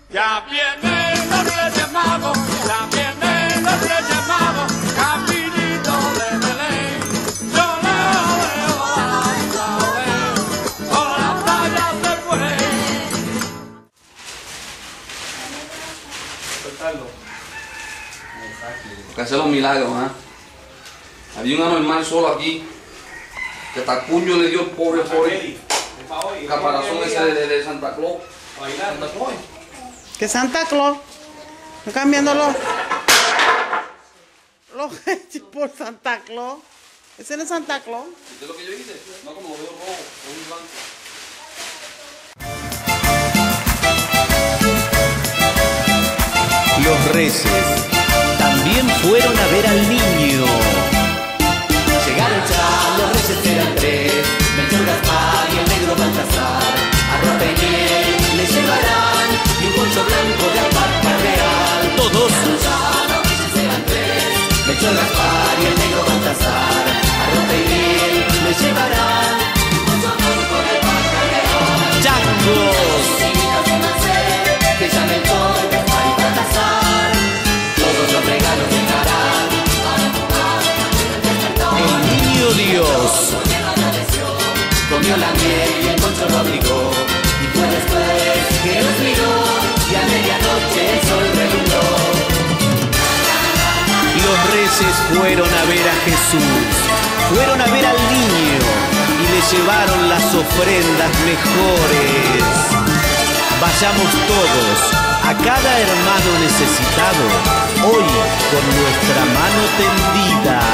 Ya vienen los Reyes Magos, ya vienen los Reyes Magos, caminito de Belén. Yo la veo por las playas del Buey. Que hacer los milagros, ¿ah? Había un anormal solo aquí, que hasta puño le dio el pobre caparazón ese de Santa Claus. Santa Claus. ¿Qué Santa Claus? ¿No cambiando los Reyes por Santa Claus? ¿Ese no es Santa Claus? ¿Viste lo que yo hice? No, como lo veo rojo, o un blanco. Los Reyes también fueron a ver al niño. Llegaron ya los Reyes eran tres, Melchor, Gaspar y el negro Baltasar. Arroz de miel le llevarán y un poncho blanco de alpaca real. Todos Llegaron ya los Reyes eran tres, Melchor, Gaspar y el negro Baltasar. Arroz de miel le llevarán y un poncho blanco de alpaca real. changos. Niñitos de Merced, que ya Melchor, Gaspar y Baltasar, todos los regalos dejarán para jugar el despertar. El niño Dios. Comió la miel y el poncho lo abrigó, y fue después que los miró, y a medianoche el sol relumbró. Los Reyes fueron a ver a Jesús, fueron a ver al niño y le llevaron las ofrendas mejores. Vayamos todos a cada hermano necesitado, hoy con nuestra mano tendida.